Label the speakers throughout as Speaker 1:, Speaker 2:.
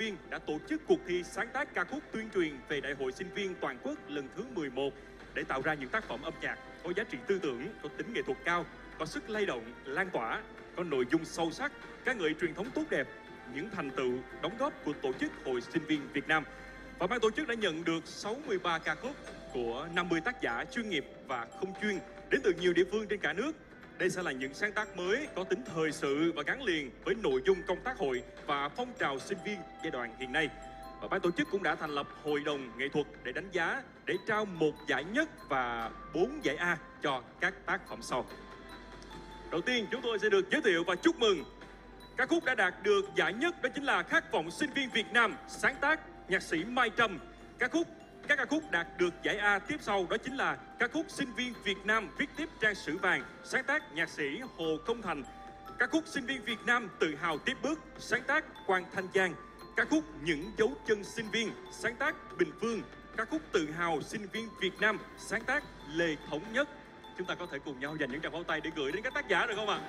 Speaker 1: viên đã tổ chức cuộc thi sáng tác ca khúc tuyên truyền về Đại hội Sinh viên Toàn quốc lần thứ 11 để tạo ra những tác phẩm âm nhạc có giá trị tư tưởng, có tính nghệ thuật cao, có sức lay động, lan tỏa, có nội dung sâu sắc, ca ngợi truyền thống tốt đẹp, những thành tựu, đóng góp của tổ chức Hội Sinh viên Việt Nam. Và ban tổ chức đã nhận được 63 ca khúc của 50 tác giả chuyên nghiệp và không chuyên đến từ nhiều địa phương trên cả nước. Đây sẽ là những sáng tác mới có tính thời sự và gắn liền với nội dung công tác hội và phong trào sinh viên giai đoạn hiện nay. Và ban tổ chức cũng đã thành lập hội đồng nghệ thuật để đánh giá, để trao 1 giải nhất và 4 giải A cho các tác phẩm sau. Đầu tiên chúng tôi sẽ được giới thiệu và chúc mừng ca khúc đã đạt được giải nhất, đó chính là Khát vọng sinh viên Việt Nam, sáng tác nhạc sĩ Mai Trâm. Các ca khúc đạt được giải A tiếp sau đó chính là ca khúc Sinh viên Việt Nam viết tiếp trang sử vàng, sáng tác nhạc sĩ Hồ Công Thành. Ca khúc Sinh viên Việt Nam tự hào tiếp bước, sáng tác Quang Thanh Giang. Ca khúc Những dấu chân sinh viên, sáng tác Bình Phương. Ca khúc Tự hào sinh viên Việt Nam, sáng tác Lê Thống Nhất. Chúng ta có thể cùng nhau dành những tràng pháo tay để gửi đến các tác giả được không ạ?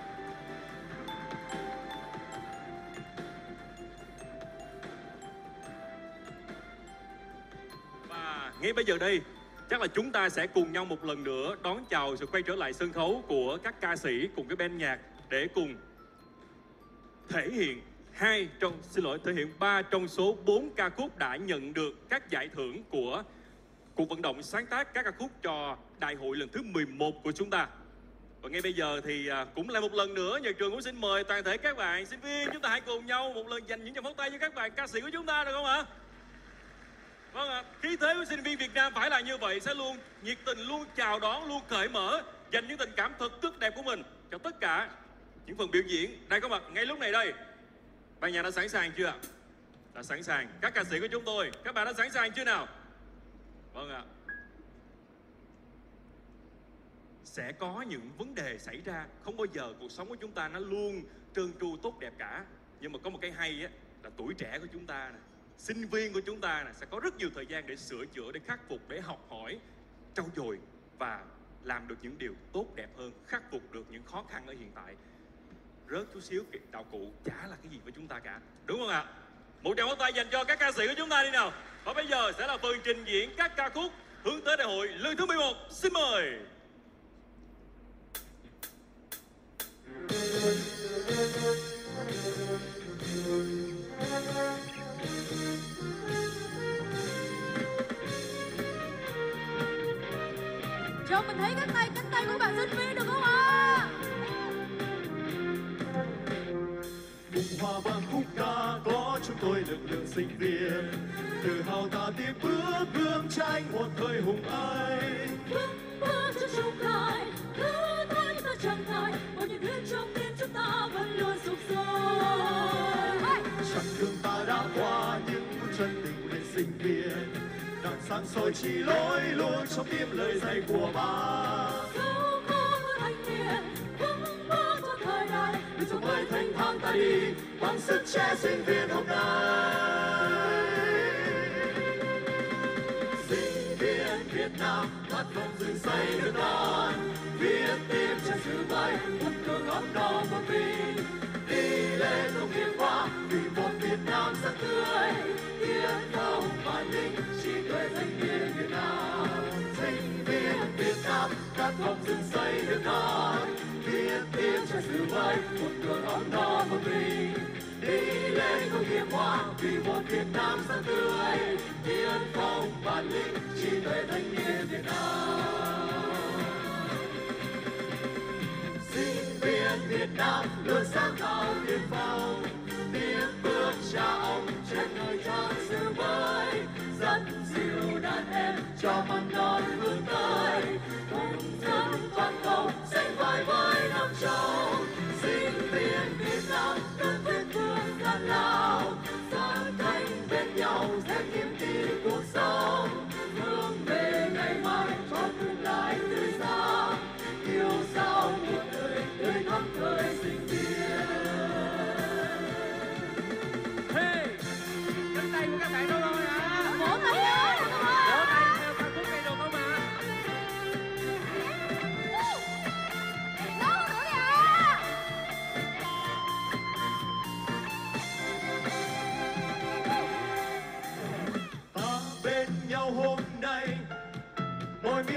Speaker 1: Và ngay bây giờ đây, chắc là chúng ta sẽ cùng nhau một lần nữa đón chào sự quay trở lại sân khấu của các ca sĩ cùng cái ban nhạc để cùng thể hiện thể hiện 3 trong số 4 ca khúc đã nhận được các giải thưởng của cuộc vận động sáng tác các ca khúc cho đại hội lần thứ 11 của chúng ta. Và ngay bây giờ thì cũng là một lần nữa nhà trường cũng xin mời toàn thể các bạn sinh viên chúng ta hãy cùng nhau một lần dành những tràng pháo tay cho các bạn ca sĩ của chúng ta được không ạ? Vâng ạ, khí thế của sinh viên Việt Nam phải là như vậy, sẽ luôn nhiệt tình, luôn chào đón, luôn cởi mở, dành những tình cảm thật tốt đẹp của mình cho tất cả những phần biểu diễn đang có mặt ngay lúc này đây. Ban nhạc đã sẵn sàng chưa ạ? Đã sẵn sàng. Các ca sĩ của chúng tôi, các bạn đã sẵn sàng chưa nào? Vâng ạ. Sẽ có những vấn đề xảy ra, không bao giờ cuộc sống của chúng ta nó luôn trơn tru tốt đẹp cả. Nhưng mà có một cái hay á, là tuổi trẻ của chúng ta nè, sinh viên của chúng ta nè, sẽ có rất nhiều thời gian để sửa chữa, để khắc phục, để học hỏi, trau dồi và làm được những điều tốt đẹp hơn, khắc phục được những khó khăn ở hiện tại. Rớt chút xíu đạo cụ chả là cái gì với chúng ta cả, đúng không ạ? Một tràng pháo tay dành cho các ca sĩ của chúng ta đi nào. Và bây giờ sẽ là phần trình diễn các ca khúc hướng tới đại hội lần thứ 11. Xin mời.
Speaker 2: Cho mình thấy cánh tay của bạn sinh viên được không ạ?
Speaker 3: Vùng hoa vang khúc ca có chúng tôi lực lượng sinh viên, tự hào ta tiếp bước gương tranh một thời hùng anh.
Speaker 2: Bước cho chúng ta, cứ thấy ta chẳng thay, bao nhiêu thứ trong tim chúng ta vẫn luôn sục sôi.
Speaker 3: Chặng đường ta đã qua những bước chân tình nguyện sinh viên, đàn sáng soi chỉ lối luôn trong tim lời dạy của Bác.
Speaker 2: Dẫu có thanh niên vững bước cho thời đại,
Speaker 3: vì trong hơi thanh thang ta đi bằng sức trẻ sinh viên hôm nay. Sinh viên Việt Nam khát vọng rừng xây nước non, viết tiếp trên sử bay một đường ấm no một mình, đi lên không hiền hóa vì một Việt Nam rất tươi, tiến công văn minh trí tuệ thanh niên Việt Nam. Sinh viên Việt Nam khát vọng rừng xây nước non, viết tiếp trên sử bay một đường ấm no một mình, đi lên không hiền hóa vì một Việt Nam rất tươi, tiến công văn minh trí tuệ thanh niên Việt Nam. Sinh viên Việt Nam luôn sáng tạo tiên phong, tiếp bước cha ông trên nơi trang sử mới, dẫn dìu đàn em cho mầm non vươn tới, cùng dân toàn cầu sánh vai với Nam Châu. Sinh viên Việt Nam luôn quyết vươn gian lao, sáng cánh bên nhau sẽ niềm tin cuộc sống, hướng về ngày mai cho tương lai tươi sáng, yêu sao một đời tươi thắm thời sinh viên.
Speaker 4: Hey, cánh tay của các bạn đâu rồi hả?
Speaker 2: vỗ tay ơi,
Speaker 4: Vỗ tay theo ca khúc này được không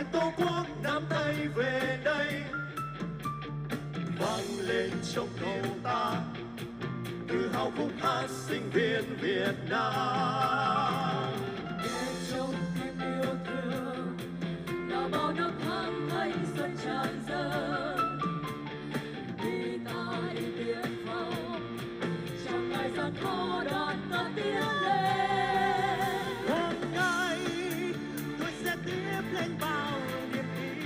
Speaker 3: Tổ quốc nắm tay về đây, vang lên trong đầu ta tự hào khúc hát sinh viên Việt Nam.
Speaker 2: nghe trong tim yêu thương là bao năm tháng thanh xuân tràn dâng, vì tại tiền phòng trong ngày gian khó đoàn ta tiến lên.
Speaker 3: Hôm nay tôi sẽ tiếp lên bao niềm tin,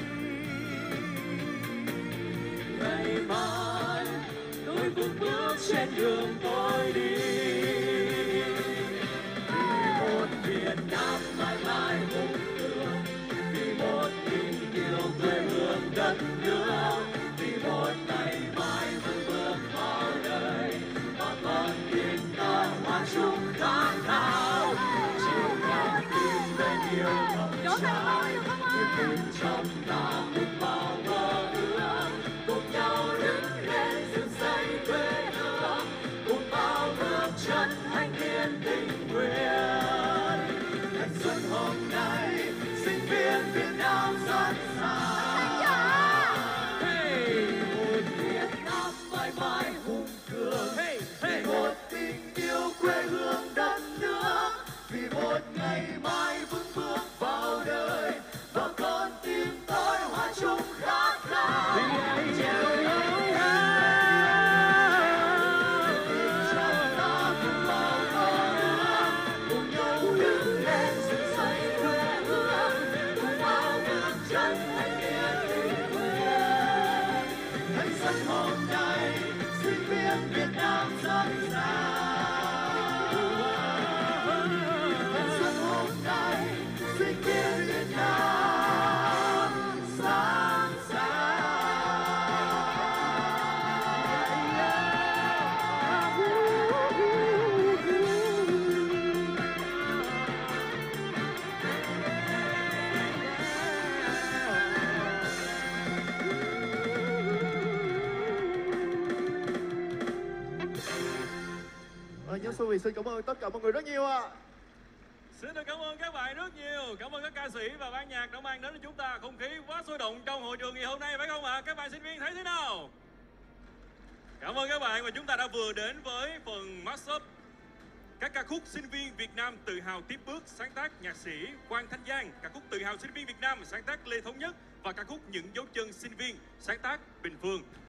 Speaker 2: Ngày mai tôi vững bước trên đường tôi đi.
Speaker 3: một Việt Nam mãi mãi hùng cường, vì một tình yêu quê hương đất nước, vì một ngày mai vững bước vào đời và con tim ta hòa chung khát khao. Chiều ngàn tim bên yêu ngập tràn, niềm tin trong ta cùng bao mơ ước, cùng nhau đứng lên dựng xây quê hương, cùng bao bước chân thanh niên tình nguyện. Thanh xuân hôm nay sinh viên Việt Nam sẵn sàng. Một Việt Nam mãi mãi hùng cường, vì một tình yêu quê hương đất nước, vì một ngày mai vững bước vào đời và con tim tôi hòa chung khát khao. Chiều ngàn trong ta cùng bao mơ ước, cùng nhau đứng lên dựng xây quê hương, cùng bao bước chân thanh niên tình nguyện. Thanh xuân hôm nay sinh viên Việt Nam sẵn sàng. Thanh xuân hôm nay sinh viên Việt Nam sẵn sàng. Nhóm Xuân Việt xin cảm ơn tất cả mọi người rất nhiều ạ.
Speaker 1: Xin được cảm ơn các bạn rất nhiều. Cảm ơn các ca sĩ và ban nhạc đã mang đến cho chúng ta không khí quá sôi động trong hội trường ngày hôm nay, phải không ạ? Các bạn sinh viên thấy thế nào? Cảm ơn các bạn, và chúng ta đã vừa đến với phần mashup các ca khúc sinh viên Việt Nam tự hào tiếp bước, sáng tác nhạc sĩ Quang Thanh Giang, ca khúc tự hào sinh viên Việt Nam sáng tác Lê Thống Nhất, và ca khúc Những dấu chân sinh viên sáng tác Bình Phương.